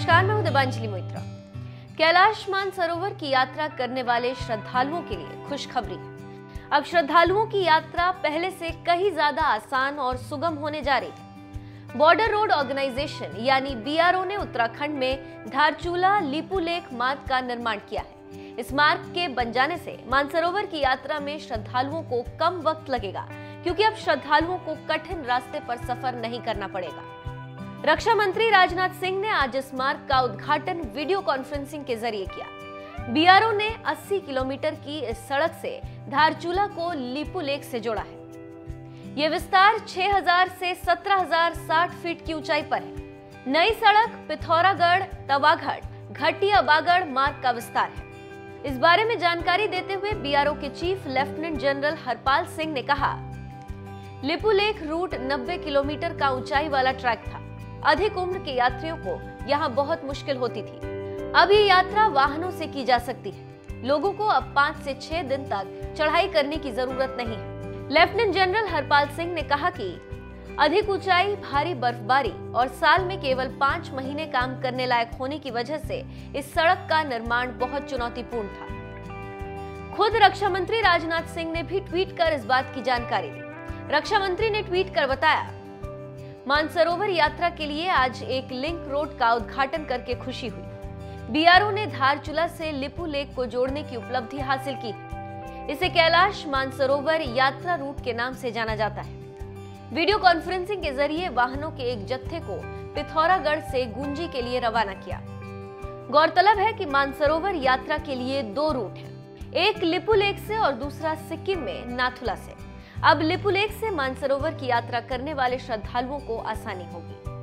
नमस्कार, मैं हूं दिबांजलि मोइत्रा। कैलाश मानसरोवर की यात्रा करने वाले श्रद्धालुओं के लिए खुशखबरी है। अब श्रद्धालुओं की यात्रा पहले से कहीं ज्यादा आसान और सुगम होने जा रही है। बॉर्डर रोड ऑर्गेनाइजेशन यानी BRO ने उत्तराखंड में धारचूला लिपुलेख मार्ग का निर्माण किया है। इस मार्ग के बन जाने से मानसरोवर की यात्रा में श्रद्धालुओं को कम वक्त लगेगा, क्योंकि अब श्रद्धालुओं को कठिन रास्ते पर सफर नहीं करना पड़ेगा। रक्षा मंत्री राजनाथ सिंह ने आज इस मार्ग का उद्घाटन वीडियो कॉन्फ्रेंसिंग के जरिए किया। BRO ने 80 किलोमीटर की इस सड़क से धारचूला को लिपुलेख से जोड़ा है। यह विस्तार 6000 से 17060 फीट की ऊंचाई पर है। नई सड़क पिथौरागढ़ तवाघट घटिया बागड़ मार्ग का विस्तार है। इस बारे में जानकारी देते हुए BRO के chief lieutenant general Harpal Singh ने कहा, लिपुलेख रूट 90 किलोमीटर का ऊंचाई वाला ट्रैक था। अधिक उम्र के यात्रियों को यहाँ बहुत मुश्किल होती थी। अब ये यात्रा वाहनों से की जा सकती है। लोगों को अब 5 से 6 दिन तक चढ़ाई करने की जरूरत नहीं है। लेफ्टिनेंट जनरल हरपाल सिंह ने कहा कि अधिक ऊंचाई, भारी बर्फबारी और साल में केवल 5 महीने काम करने लायक होने की वजह से इस सड़क का निर्माण बहुत चुनौतीपूर्ण था। खुद रक्षा मंत्री राजनाथ सिंह ने भी ट्वीट कर इस बात की जानकारी दी। रक्षा मंत्री ने ट्वीट कर बताया, मानसरोवर यात्रा के लिए आज एक लिंक रोड का उद्घाटन करके खुशी हुई। BRO ने धारचूला से लिपुलेख को जोड़ने की उपलब्धि हासिल की। इसे कैलाश मानसरोवर यात्रा रूट के नाम से जाना जाता है। वीडियो कॉन्फ्रेंसिंग के जरिए वाहनों के एक जत्थे को पिथौरागढ़ से गुंजी के लिए रवाना किया। गौरतलब है कि मानसरोवर यात्रा के लिए 2 रूट हैं, एक लिपुलेख से और दूसरा सिक्किम में नाथुला से। अब लिपुलेख से मानसरोवर की यात्रा करने वाले श्रद्धालुओं को आसानी होगी।